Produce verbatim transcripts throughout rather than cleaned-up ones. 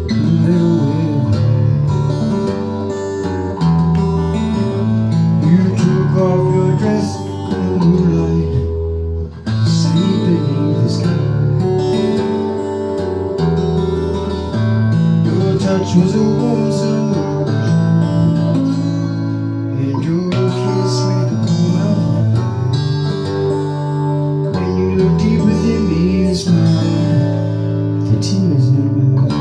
little way. You took off your dress in the moonlight, sleep beneath the sky. Your touch was a warm sunrise, and your kiss made me cool my mind. When you looked deep within me and smiled, the tears in my eyes.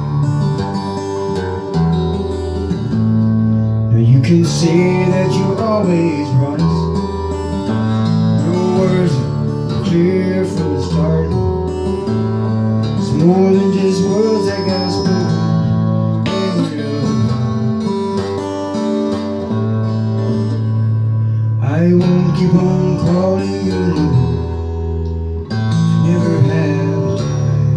Now you can say that you always promise. Your words are clear from the start. It's more than just words that got spoken. I won't keep on calling you new. Never have time.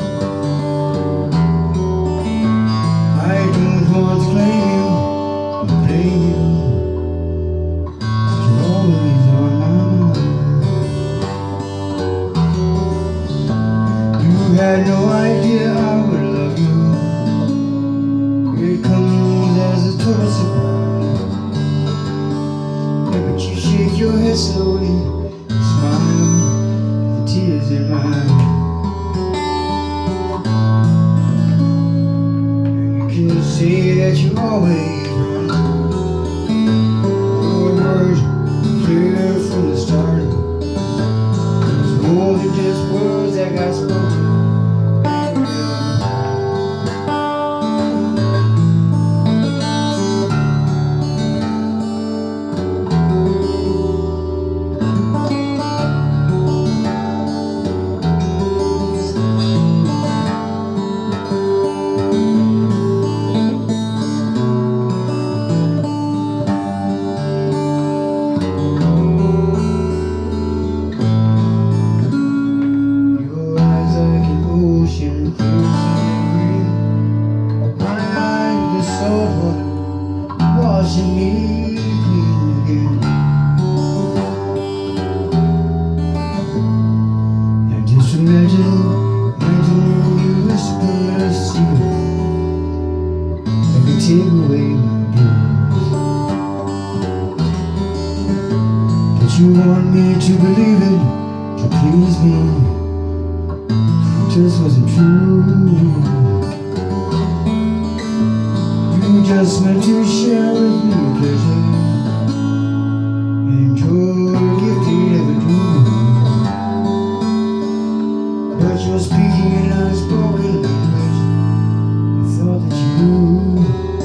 I don't want to claim you and blame you, but you're always on my mind. You had no idea I would love you. It comes as a total surprise. Yeah, but you shake your head slowly and smile, the tears in my eyes. You can say that you always run. Your words clear from the start. It's more than just words that got spoken. Washing me clean again. And just imagine, imagine you whisper a secret that could take away my blues. That you want me to believe it, to please me, it just wasn't true. You just meant to share with me pleasure, and your gift you never do. But you're speaking in unspoken language. I thought that you knew.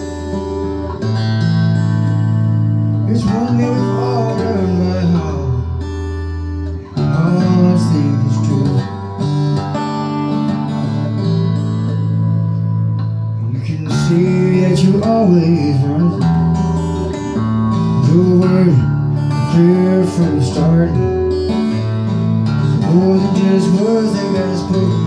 It's one thing we've all learned by heart. Hearts think it's true. You can see that you always run. Your words are clear from the start. More than just words that got spoken.